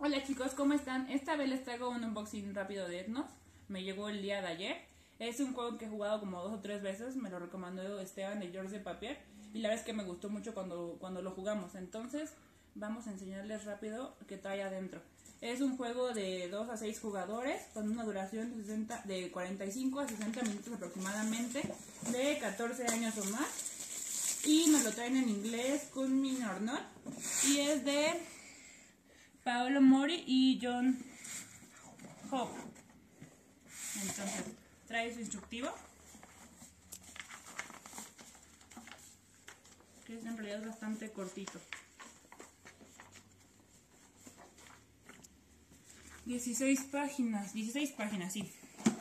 Hola chicos, ¿cómo están? Esta vez les traigo un unboxing rápido de Ethnos. Me llegó el día de ayer. Es un juego que he jugado como 2 o 3 veces. Me lo recomendó Esteban de Georges de Papier. Y la verdad es que me gustó mucho cuando lo jugamos. Entonces vamos a enseñarles rápido qué trae adentro. Es un juego de 2 a 6 jugadores con una duración de 45 a 60 minutos aproximadamente, de 14 años o más. Y nos lo traen en inglés con Minor Not. Y es de Paolo Mori y John Hope. Entonces trae su instructivo, que en realidad es bastante cortito. 16 páginas, sí.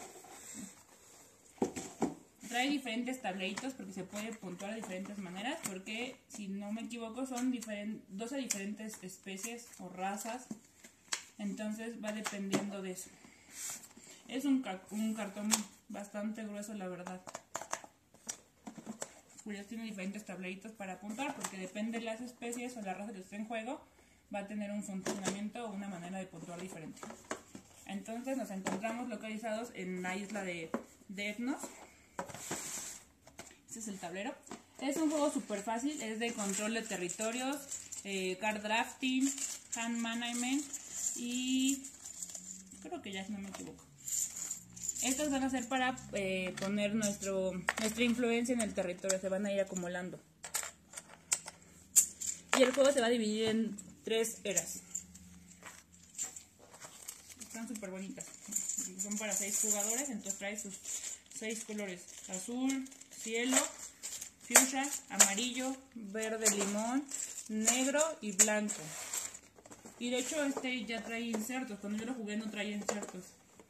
Trae diferentes tableritos porque se puede puntuar de diferentes maneras, porque si no me equivoco son 12 diferentes especies o razas, entonces va dependiendo de eso. Es un cartón bastante grueso, la verdad. Pues ya tiene diferentes tableritos para apuntar, porque depende de las especies o la raza que esté en juego, va a tener un funcionamiento o una manera de puntuar diferente. Entonces nos encontramos localizados en la isla de Ethnos. Este es el tablero. Es un juego súper fácil, es de control de territorios, card drafting, hand management y creo que ya, si no me equivoco. Estos van a ser para poner nuestra influencia en el territorio, se van a ir acumulando. Y el juego se va a dividir en 3 eras. Están súper bonitas. Son para 6 jugadores, entonces trae sus 6 colores: azul, cielo, fuchsia, amarillo, verde limón, negro y blanco. Y de hecho este ya trae insertos. Cuando yo lo jugué no traía insertos.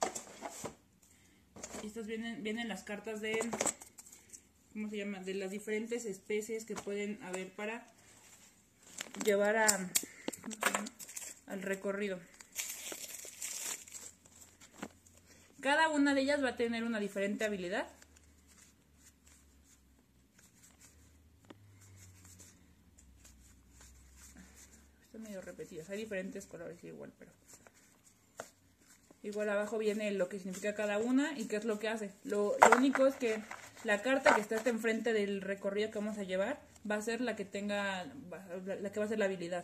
Estas vienen las cartas de, ¿cómo se llama?, de las diferentes especies que pueden haber para llevar al recorrido. Cada una de ellas va a tener una diferente habilidad. Están medio repetidas, hay diferentes colores igual, pero igual abajo viene lo que significa cada una y qué es lo que hace. Lo único es que la carta que está hasta enfrente del recorrido que vamos a llevar va a ser la que va a ser la habilidad.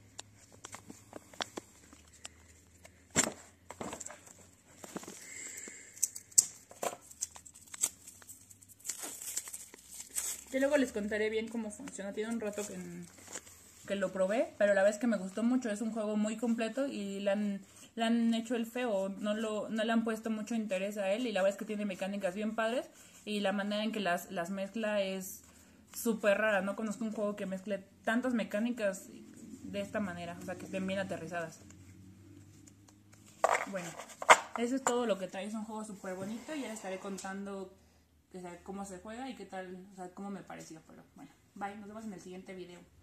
Yo luego les contaré bien cómo funciona. Tiene un rato que lo probé, pero la verdad es que me gustó mucho. Es un juego muy completo y le han hecho el feo, no le han puesto mucho interés a él, y la verdad es que tiene mecánicas bien padres y la manera en que las mezcla es súper rara. No conozco un juego que mezcle tantas mecánicas de esta manera, o sea, que estén bien aterrizadas. Bueno, eso es todo lo que trae. Es un juego súper bonito y ya les estaré contando, o sea, cómo se juega y qué tal, o sea, cómo me pareció. Pero bueno, bye, nos vemos en el siguiente video.